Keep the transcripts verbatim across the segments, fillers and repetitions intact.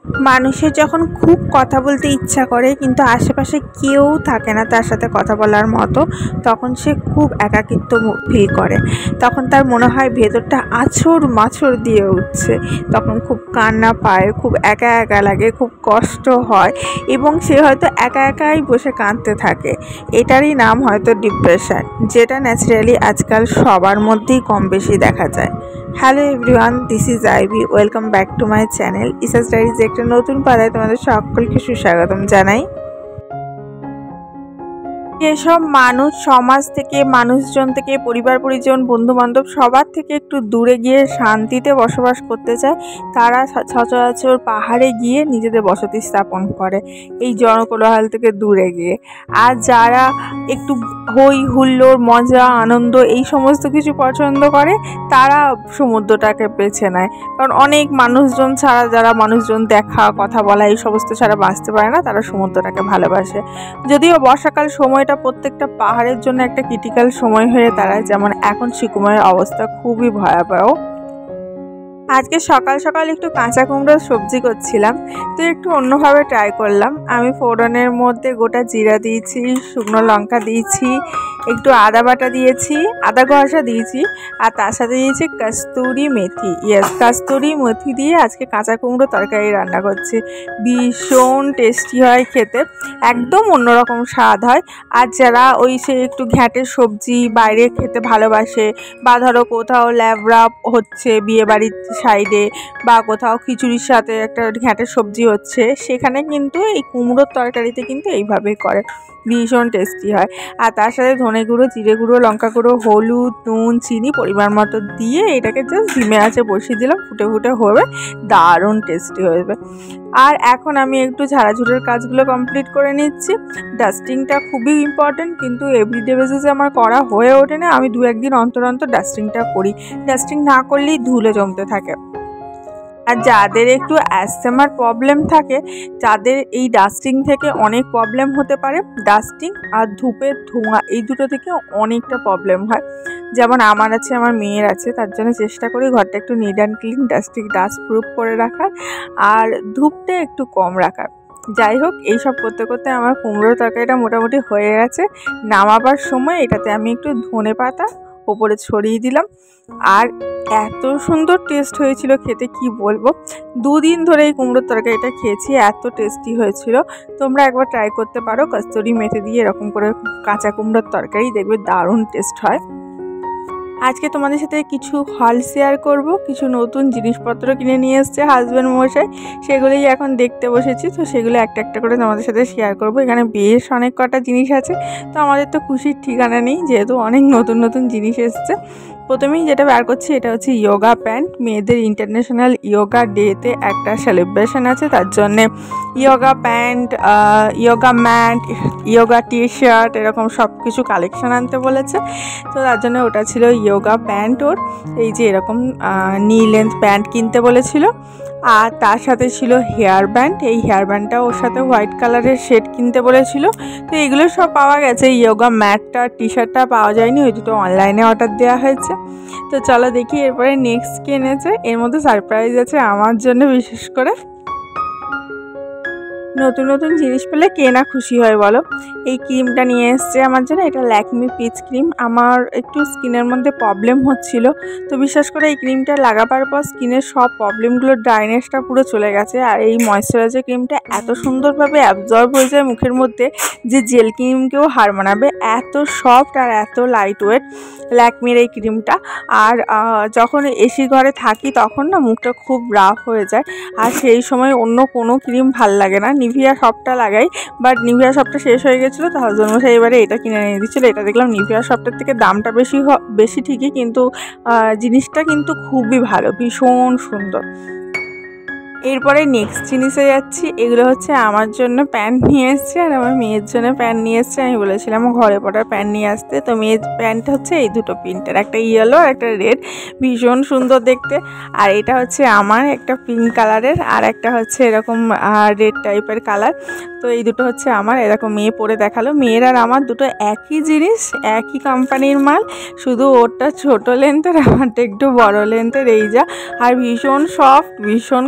মানুষের যখন খুব কথা বলতে ইচ্ছা করে কিন্তু আশেপাশে কেউ থাকে না তার সাথে কথা বলার মতো, তখন সে খুব একাকিত্ব ফিল করে। তখন তার মনে হয় ভেতরটা আছড় মাছড় দিয়ে উঠছে। তখন খুব কান্না পায়, খুব একা একা লাগে, খুব কষ্ট হয় এবং সে হয়তো একা একাই বসে কাঁদতে থাকে। এটারই নাম হয়তো ডিপ্রেশন, যেটা ন্যাচারালি আজকাল সবার মধ্যেই কম বেশি দেখা যায়। Hello everyone, this is Ivy. Welcome back to my channel ইসাস ডায়েরিজ। একটা নতুন পাড়ায় তোমাদের সকলকে সুস্বাগতম জানাই। যেসব মানুষ সমাজ থেকে, মানুষজন থেকে, পরিবার পরিজন, বন্ধু বান্ধব সবার থেকে একটু দূরে গিয়ে শান্তিতে বসবাস করতে চায়, তারা সচরাচর পাহাড়ে গিয়ে নিজেদের বসতি স্থাপন করে এই জনকোলাহল থেকে দূরে গিয়ে। আর যারা একটু হই হুল্লোড়, মজা, আনন্দ এই সমস্ত কিছু পছন্দ করে, তারা সমুদ্রটাকে বেছে নেয়। কারণ অনেক মানুষজন ছাড়া, যারা মানুষজন দেখা, কথা বলা এই সমস্ত ছাড়া বাঁচতে পারে না, তারা সমুদ্রটাকে ভালোবাসে। যদিও বর্ষাকাল সময়টা প্রত্যেকটা পাহাড়ের জন্য একটা ক্রিটিক্যাল সময় হয়ে দাঁড়ায়, যেমন এখন শিকুমায়ের অবস্থা খুবই ভয়াবহ। আজকে সকাল সকাল একটু কাঁচা কুমড়োর সবজি করছিলাম, তো একটু অন্যভাবে ট্রাই করলাম। আমি ফোড়নের মধ্যে গোটা জিরা দিয়েছি, শুকনো লঙ্কা দিয়েছি, একটু আদা বাটা দিয়েছি, আদা ঘষা দিয়েছি, আর তার সাথে দিয়েছি কস্তুরি মেথি। ইয়েস, কস্তুরি মেথি দিয়ে আজকে কাঁচা কুমড়ো তরকারি রান্না করছি। ভীষণ টেস্টি হয় খেতে, একদম অন্যরকম স্বাদ হয়। আর যারা ওই সে একটু ঘ্যাঁটের সবজি বাইরে খেতে ভালোবাসে, বা ধরো কোথাও ল্যাবড়া হচ্ছে বিয়েবাড়ির সাইডে, বা কোথাও খিচুড়ির সাথে একটা ঘ্যাঁটের সবজি হচ্ছে, সেখানে কিন্তু এই কুমড়োর তরকারিতে কিন্তু এইভাবেই করে, ভীষণ টেস্টি হয়। আর তার সাথে ধনে গুঁড়ো, জিরে গুঁড়ো, লঙ্কা গুঁড়ো, হলুদ, নুন, চিনি পরিমাণ মতো দিয়ে এটাকে জাস্ট ধিমে আঁচে বসিয়ে দিলাম, ফুটে ফুটে হবে, দারুণ টেস্টি হবে। আর এখন আমি একটু ঝাড়াঝুড়ের কাজগুলো কমপ্লিট করে নিচ্ছি। ডাস্টিংটা খুবই ইম্পর্টেন্ট, কিন্তু এভরিডে বেসিসে আমার করা হয়ে ওঠে না। আমি দু একদিন অন্তর অন্তর ডাস্টিংটা করি, ডাস্টিং না করলেই ধুলো জমতে থাকে। আর যাদের একটু অ্যাসথমার প্রবলেম থাকে, যাদের এই ডাস্টিং থেকে অনেক প্রবলেম হতে পারে, ডাস্টিং আর ধূপের ধোঁয়া এই দুটো থেকে অনেকটা প্রবলেম হয়। যেমন আমার আছে, আমার মেয়ের আছে, তার জন্য চেষ্টা করি ঘরটা একটু neat and clean, dusting dust proof করে রাখার, আর ধূপটা একটু কম রাখার। যাই হোক, এইসব করতে করতে আমার কুমড়োর তরকারিটা মোটামুটি হয়ে গেছে। নামাবার সময় এটাতে আমি একটু ধনে পাতা ওপরে ছড়িয়ে দিলাম, আর এত সুন্দর টেস্ট হয়েছিল খেতে, কি বলবো। দুদিন ধরে এই কুমড়োর তরকারিটা খেয়েছি, এত টেস্টি হয়েছিল। তোমরা একবার ট্রাই করতে পারো কস্তুরি মেথি দিয়ে এরকম করে কাঁচা কুমড়োর তরকারি, দেখবে দারুণ টেস্ট হয়। আজকে তোমাদের সাথে কিছু হল শেয়ার করব, কিছু নতুন জিনিসপত্র কিনে নিয়ে এসছে হাজব্যান্ড মশাই, সেগুলোই এখন দেখতে বসেছি। তো সেগুলো একটা একটা করে তোমাদের সাথে শেয়ার করব। এখানে বেশ অনেক কটা জিনিস আছে, তো আমাদের তো খুশির ঠিকানা নেই, যেহেতু অনেক নতুন নতুন জিনিস এসছে। প্রথমেই যেটা বার করছি, এটা হচ্ছে ইয়োগা প্যান্ট। মেয়েদের ইন্টারন্যাশনাল ইয়োগা ডেতে একটা সেলিব্রেশন আছে, তার জন্যে yoga pant, yoga mat, yoga T shirt এরকম সব কিছু কালেকশান আনতে বলেছে। তো তার জন্য ওটা ছিল ইয়োগা প্যান্ট। ওর এই যে এরকম নি লেন্থ প্যান্ট কিনতে বলেছিল, আর তার সাথে ছিল হেয়ার ব্যান্ড। এই হেয়ার ব্যান্ডটা ওর সাথে হোয়াইট কালারের শেড কিনতে বলেছিল। তো এগুলো সব পাওয়া গেছে, ইয়োগা ম্যাটটা, টি শার্টটা পাওয়া যায়নি, ওই দুটো অনলাইনে অর্ডার দেওয়া হয়েছে। তো চলো দেখি এরপরে নেক্সট কি এনেছে। এর মধ্যে সারপ্রাইজ আছে আমার জন্য, বিশেষ করে নতুন নতুন জিনিস পেলে কে না খুশি হয় বলো। এই ক্রিমটা নিয়ে এসছে আমার জন্য, এটা ল্যাকমি পিচ ক্রিম। আমার একটু স্কিনের মধ্যে প্রবলেম হচ্ছিল, তো বিশেষ করে এই ক্রিমটা লাগাবার পর স্কিনের সব প্রবলেমগুলোর ড্রাইনেসটা পুরো চলে গেছে। আর এই ময়শ্চারাইজার ক্রিমটা এত সুন্দরভাবে অ্যাবজর্ব হয়ে যায় মুখের মধ্যে যে জেল ক্রিমকেও হার মানাবে, এত সফট আর এত লাইট ওয়েট ল্যাকমির এই ক্রিমটা। আর যখন এসি ঘরে থাকি তখন না মুখটা খুব রাফ হয়ে যায়, আর সেই সময় অন্য কোনো ক্রিম ভাল লাগে না। নিভিয়া সবটা লাগাই, বাট নিভিয়া সবটা শেষ হয়ে গেছিলো, তো হাজব্যান্ড মশাই এবারে এটা কিনে নিয়ে দিচ্ছিলো। এটা দেখলাম নিভিয়া সবটার থেকে দামটা বেশি বেশি ঠিকই, কিন্তু জিনিসটা কিন্তু খুবই ভালো, ভীষণ সুন্দর। এরপরে নেক্সট জিনিসে যাচ্ছি। এগুলো হচ্ছে আমার জন্য প্যান্ট নিয়ে এসছে, আর আমার মেয়ের জন্য প্যান্ট নিয়ে এসছে। আমি বলেছিলাম ঘরে পড়ার প্যান্ট নিয়ে আসতে, তো মেয়ের প্যান্টটা হচ্ছে এই দুটো প্রিন্টের, একটা ইয়েলো আর একটা রেড, ভীষণ সুন্দর দেখতে। আর এটা হচ্ছে আমার একটা পিঙ্ক কালারের, আর একটা হচ্ছে এরকম রেড টাইপের কালার। তো এই দুটো হচ্ছে আমার, এরকম মেয়ে পরে দেখালো। মেয়ের আর আমার দুটো একই জিনিস, একই কোম্পানির মাল, শুধু ওরটা ছোটো লেন্থের, আমারটা একটু বড়ো লেন্থের, এই যা। আর ভীষণ সফট, ভীষণ কমফর্ট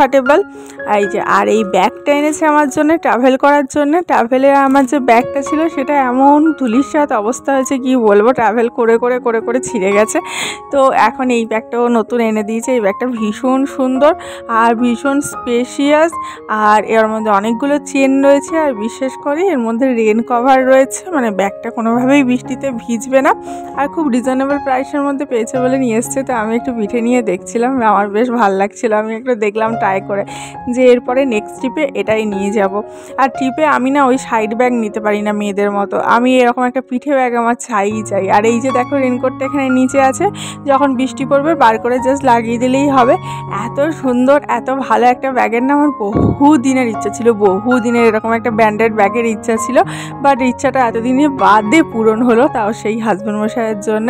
কমফর্টেবল। এই যে আর এই ব্যাগটা এনেছে আমার জন্য ট্রাভেল করার জন্য। ট্রাভেলে আমার যে ব্যাগটা ছিল সেটা এমন ধুলিস্যাৎ অবস্থা হয়েছে কি বলবো, ট্রাভেল করে করে করে করে ছিঁড়ে গেছে। তো এখন এই ব্যাগটাও নতুন এনে দিয়েছে। এই ব্যাগটা ভীষণ সুন্দর আর ভীষণ স্পেশিয়াস, আর এর মধ্যে অনেকগুলো চেন রয়েছে, আর বিশেষ করে এর মধ্যে রেন কভার রয়েছে, মানে ব্যাগটা কোনোভাবেই বৃষ্টিতে ভিজবে না। আর খুব রিজনেবল প্রাইসের মধ্যে পেয়েছে বলে নিয়ে এসছে। তো আমি একটু পিঠে নিয়ে দেখছিলাম, আমার বেশ ভালো লাগছিলো। আমি একটু দেখলাম ট্রাই করে যে এরপরে নেক্সট ট্রিপে এটাই নিয়ে যাব। আর ট্রিপে আমি না ওই সাইড ব্যাগ নিতে পারি না মেয়েদের মতো, আমি এরকম একটা পিঠে ব্যাগ আমার চাই চাই। আর এই যে দেখো রেনকোটটা এখানে নিচে আছে, যখন বৃষ্টি পড়বে বার করে জাস্ট লাগিয়ে দিলেই হবে। এত সুন্দর এত ভালো একটা ব্যাগের না আমার বহু দিনের ইচ্ছা ছিল, বহু দিনের এরকম একটা ব্র্যান্ডেড ব্যাগের ইচ্ছা ছিল, বাট ইচ্ছাটা এতদিনে বাদে পূরণ হলো, তাও সেই হাজব্যান্ড মশাইয়ের জন্য।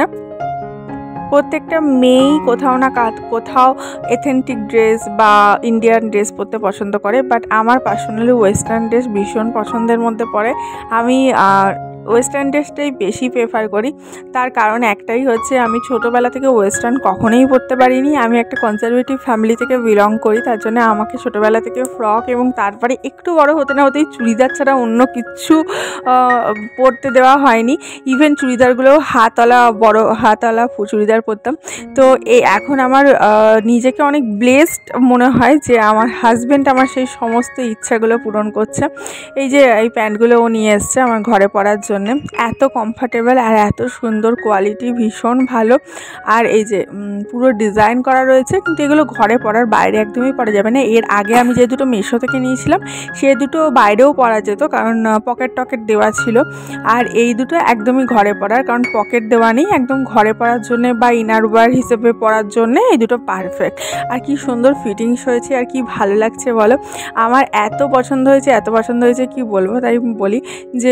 প্রত্যেকটা মেয়েই কোথাও না কোথাও এথেন্টিক ড্রেস বা ইন্ডিয়ান ড্রেস পরতে পছন্দ করে, বাট আমার পার্সোনালি ওয়েস্টার্ন ড্রেস ভীষণ পছন্দের মধ্যে পড়ে। আমি ওয়েস্টার্ন ড্রেসটাই বেশি প্রেফার করি। তার কারণ একটাই হচ্ছে, আমি ছোটোবেলা থেকে ওয়েস্টার্ন কখনোই পরতে পারিনি। আমি একটা কনজারভেটিভ ফ্যামিলি থেকে বিলং করি, তার জন্য আমাকে ছোটোবেলা থেকে ফ্রক এবং তারপরে একটু বড় হতে না হতেই চুড়িদার ছাড়া অন্য কিছু পরতে দেওয়া হয়নি। ইভেন চুড়িদারগুলোও হাতওয়ালা বড় হাতওয়ালা চুড়িদার পরতাম। তো এই এখন আমার নিজেকে অনেক ব্লেসড মনে হয় যে আমার হাজব্যান্ড আমার সেই সমস্ত ইচ্ছাগুলো পূরণ করছে। এই যে এই প্যান্টগুলো ও নিয়ে এসছে আমার ঘরে পরার জন্য, এত কমফর্টেবল আর এত সুন্দর কোয়ালিটি, ভীষণ ভালো। আর এই যে পুরো ডিজাইন করা রয়েছে, কিন্তু এগুলো ঘরে পরার বাইরে একদমই পরা যাবে না। এর আগে আমি যে দুটো মিশো থেকে নিয়েছিলাম সে দুটো বাইরেও পরা যেত, কারণ পকেট টকেট দেওয়া ছিল। আর এই দুটো একদমই ঘরে পরার, কারণ পকেট দেওয়া নেই, একদম ঘরে পরার জন্য বা ইনার ওয়্যার হিসেবে পরার জন্য এই দুটো পারফেক্ট। আর কি সুন্দর ফিটিংস হয়েছে আর কি ভালো লাগছে বলো। আমার এত পছন্দ হয়েছে এত পছন্দ হয়েছে কি বলবো। তাই বলি যে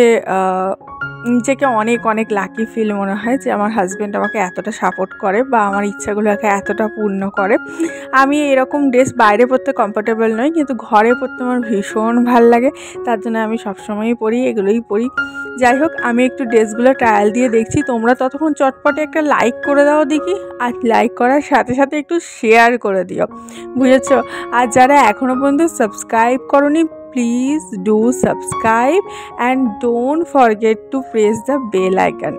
নিজেকে অনেক অনেক লাকি ফিল মনে হয় যে আমার হাজব্যান্ড আমাকে এতটা সাপোর্ট করে বা আমার ইচ্ছাগুলোকে এতটা পূর্ণ করে। আমি এরকম ড্রেস বাইরে পরতে কমফোর্টেবল নই, কিন্তু ঘরে পরতে আমার ভীষণ ভাল লাগে, তার জন্য আমি সবসময়ই পরি, এগুলোই পরি। যাই হোক, আমি একটু ড্রেসগুলো ট্রায়াল দিয়ে দেখছি, তোমরা ততক্ষণ চটপটে একটা লাইক করে দাও দেখি, আর লাইক করার সাথে সাথে একটু শেয়ার করে দিও, বুঝেছো? আর যারা এখনও পর্যন্ত সাবস্ক্রাইব করোনি, please do subscribe and don't forget to press the bell icon.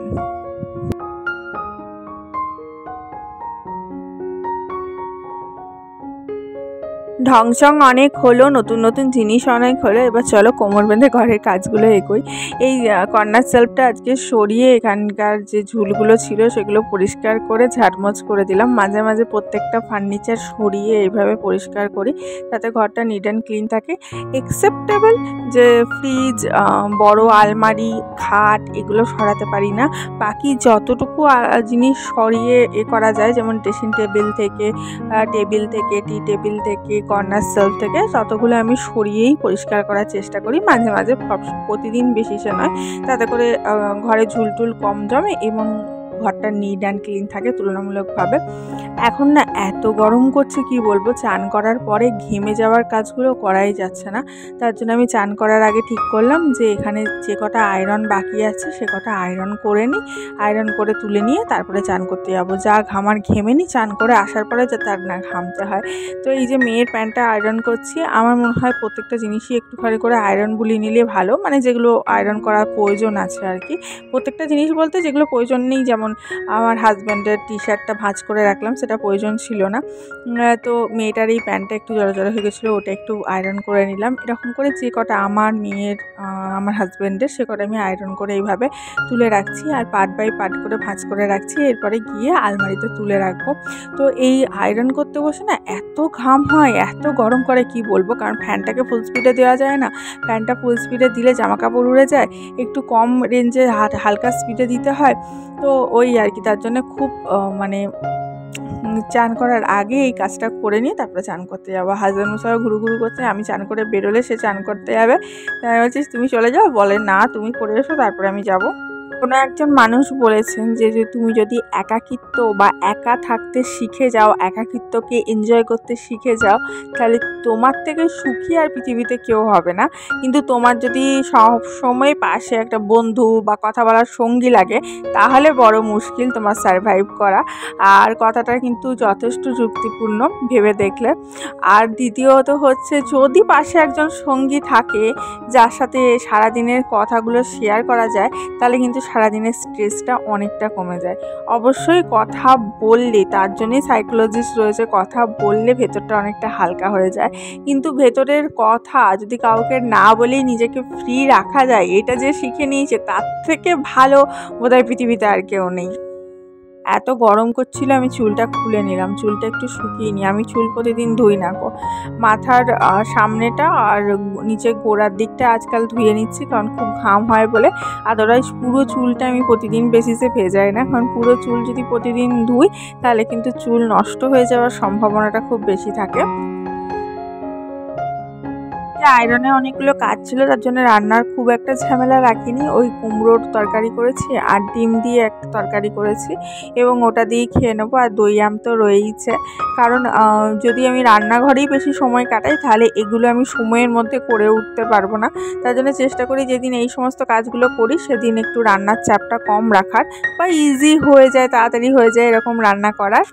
ঢংসং অনেক হলো, নতুন নতুন জিনিস অনেক হলো। এবার চলো কোমর বেঁধে ঘরের কাজগুলো এগোই। এই কর্নার সেলফটা আজকে সরিয়ে এখানকার যে ঝুলগুলো ছিল সেগুলো পরিষ্কার করে ঝাড়মোছ করে দিলাম। মাঝে মাঝে প্রত্যেকটা ফার্নিচার সরিয়ে এইভাবে পরিষ্কার করি, তাতে ঘরটা নিট অ্যান্ড ক্লিন থাকে। একসেপ্টেবল যে ফ্রিজ, বড় আলমারি, খাট এগুলো সরাতে পারি না, বাকি যতটুকু জিনিস সরিয়ে এ করা যায়, যেমন ড্রেসিং টেবিল থেকে টেবিল থেকে টি টেবিল থেকে কর্নার সেলফ থেকে ততগুলো আমি সরিয়েই পরিষ্কার করার চেষ্টা করি। মাঝে মাঝে প্রতিদিন বেশি সে নয়, তাতে করে ঘরে ঝুলটুল কম জমে এবং ঘরটা নিট অ্যান্ড ক্লিন থাকে তুলনামূলকভাবে। এখন না এত গরম করছে কি বলবো, চান করার পরে ঘেমে যাওয়ার কাজগুলো করাই যাচ্ছে না। তার জন্য আমি চান করার আগে ঠিক করলাম যে এখানে যে কটা আয়রন বাকি আছে সে কটা আয়রন করে নিই, আয়রন করে তুলে নিয়ে তারপরে চান করতে যাবো। যা ঘামার ঘেমে নিই, চান করে আসার পরে যাতে আর না ঘামতে হয়। তো এই যে মেয়ের প্যান্টটা আয়রন করছি, আমার মনে হয় প্রত্যেকটা জিনিসই একটুখানি করে আয়রন বুলিয়ে নিলে ভালো, মানে যেগুলো আয়রন করার প্রয়োজন আছে আর কি। প্রত্যেকটা জিনিস বলতে যেগুলো প্রয়োজন নেই, যেমন আমার হাজব্যান্ডের টি শার্টটা ভাঁজ করে রাখলাম, সেটা প্রয়োজন ছিল না। তো মেয়েটার এই প্যান্টটা একটু জড়ো জড়ো হয়ে গেছিলো, ওটা একটু আয়রন করে নিলাম। এরকম করে যে কটা আমার মেয়ের আমার হাজব্যান্ডের সে কটা আমি আয়রন করে এইভাবে তুলে রাখছি, আর পার্ট বাই পার্ট করে ভাঁজ করে রাখছি, এরপরে গিয়ে আলমারিতে তুলে রাখবো। তো এই আয়রন করতে বসে না এত ঘাম হয়, এত গরম করে কি বলবো, কারণ ফ্যানটাকে ফুল স্পিডে দেওয়া যায় না, ফ্যানটা ফুল স্পিডে দিলে জামা কাপড় উড়ে যায়, একটু কম রেঞ্জে হালকা স্পিডে দিতে হয়। তো ওই আর কি, তার জন্য খুব মানে চান করার আগে এই কাজটা করে নিয়ে তারপরে চান করতে যাবো। হাজব্যান্ড মশাইও ঘুরু ঘুরু করছে, আমি চান করে বেরোলে সে চান করতে যাবে। তাই বলছিস তুমি চলে যাও, বলে না তুমি করে এসো তারপরে আমি যাব। কোনো একজন মানুষ বলেছেন যে যে তুমি যদি একাকিত্ব বা একা থাকতে শিখে যাও, একাকিত্বকে এনজয় করতে শিখে যাও, তাহলে তোমার থেকে সুখী আর পৃথিবীতে কেউ হবে না। কিন্তু তোমার যদি সব সময় পাশে একটা বন্ধু বা কথা বলার সঙ্গী লাগে, তাহলে বড় মুশকিল তোমার সারভাইভ করা। আর কথাটা কিন্তু যথেষ্ট যুক্তিপূর্ণ ভেবে দেখলে। আর দ্বিতীয়ত হচ্ছে, যদি পাশে একজন সঙ্গী থাকে যার সাথে সারাদিনের কথাগুলো শেয়ার করা যায়, তাহলে কিন্তু সারাদিনের স্ট্রেসটা অনেকটা কমে যায়। অবশ্যই কথা বললে, তার জন্যই সাইকোলজিস্ট রয়েছে, কথা বললে ভেতরটা অনেকটা হালকা হয়ে যায়। কিন্তু ভেতরের কথা যদি কাউকে না বলেই নিজেকে ফ্রি রাখা যায়, এটা যে শিখে নিয়েছে তার থেকে ভালো বোধহয় পৃথিবীতে আর কেউ নেই। এত গরম করছিল, আমি চুলটা খুলে নিলাম, চুলটা একটু শুকিয়ে নিই। আমি চুল প্রতিদিন ধুই না গো, মাথার সামনেটা আর নিচে গোড়ার দিকটা আজকাল ধুয়ে নিচ্ছি, কারণ খুব ঘাম হয় বলে। আদারওয়াইজ পুরো চুলটা আমি প্রতিদিন বেসিসে ভেজাই না, কারণ পুরো চুল যদি প্রতিদিন ধুই তাহলে কিন্তু চুল নষ্ট হয়ে যাওয়ার সম্ভাবনাটা খুব বেশি থাকে। আয়রনে অনেকগুলো কাজ ছিল, তার জন্য রান্নার খুব একটা ঝামেলা রাখিনি। ওই কুমড়োর তরকারি করেছি আর ডিম দিয়ে একটা তরকারি করেছি, এবং ওটা দিয়েই খেয়ে নেবো। আর দই আম তো রয়েইছে, কারণ যদি আমি রান্নাঘরেই বেশি সময় কাটাই তাহলে এগুলো আমি সময়ের মধ্যে করে উঠতে পারবো না। তার জন্য চেষ্টা করি যেদিন এই সমস্ত কাজগুলো করি সেদিন একটু রান্নার চাপটা কম রাখার, বা ইজি হয়ে যায়, তাড়াতাড়ি হয়ে যায় এরকম রান্না করার।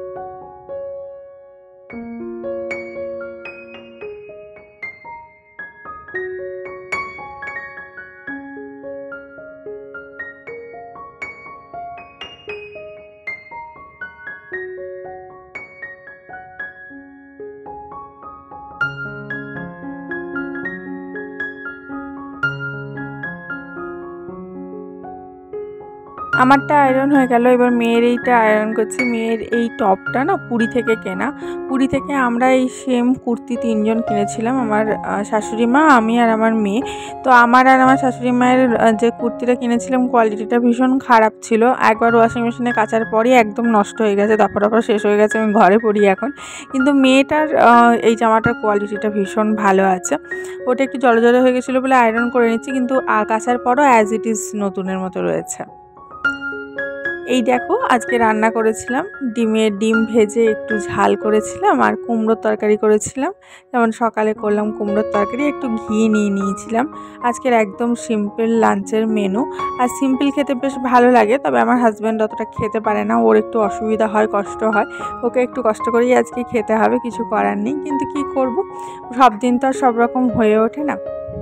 আমারটা আয়রন হয়ে গেল, এবার মেয়ের এইটা আয়রন করছি। মেয়ের এই টপটা না পুরী থেকে কেনা। পুরী থেকে আমরা এই সেম কুর্তি তিনজন কিনেছিলাম, আমার শাশুড়ি মা, আমি আর আমার মেয়ে। তো আমার আর আমার শাশুড়ি মায়ের যে কুর্তিটা কিনেছিলাম কোয়ালিটিটা ভীষণ খারাপ ছিল। একবার ওয়াশিং মেশিনে কাচার পরই একদম নষ্ট হয়ে গেছে, দফা দফা শেষ হয়ে গেছে, আমি ঘরে পরি এখন। কিন্তু মেয়েটার এই জামাটার কোয়ালিটিটা ভীষণ ভালো আছে। ওটা একটু জলে জলে হয়ে গেছিলো বলে আয়রন করে নিচ্ছি, কিন্তু কাচার পরও অ্যাজ ইট ইজ নতুনের মতো রয়েছে। এই দেখো, আজকে রান্না করেছিলাম ডিমের ডিম ভেজে একটু ঝাল করেছিলাম, আর কুমড়োর তরকারি করেছিলাম। যেমন সকালে করলাম কুমড়োর তরকারি, একটু ঘি নিয়ে নিয়েছিলাম। আজকের একদম সিম্পল লাঞ্চের মেনু। আর সিম্পল খেতে বেশ ভালো লাগে, তবে আমার হাজব্যান্ড অতটা খেতে পারে না, ওর একটু অসুবিধা হয়, কষ্ট হয়। ওকে একটু কষ্ট করেই আজকে খেতে হবে, কিছু করার নেই। কিন্তু কি করব, সব দিন তো আর সব রকম হয়ে ওঠে না।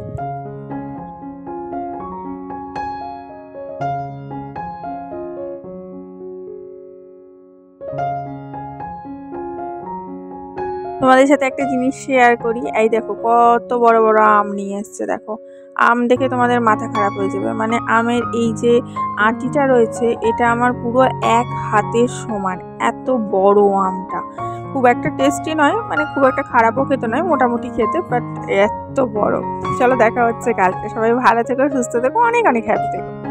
তোমাদের সাথে একটা জিনিস শেয়ার করি। এই দেখো কত বড় বড় আম নিয়ে এসছে, দেখো। আম দেখে তোমাদের মাথা খারাপ হয়ে যাবে। মানে আমের এই যে আটিটা রয়েছে, এটা আমার পুরো এক হাতের সমান, এত বড় আমটা। খুব একটা টেস্টি নয়, মানে খুব একটা খারাপও খেতে নয়, মোটামুটি খেতে, বাট এত বড়। চলো দেখা হচ্ছে কালকে। সবাই ভালো থেকো, সুস্থ থেকো, অনেক অনেক হ্যাপি থেকো।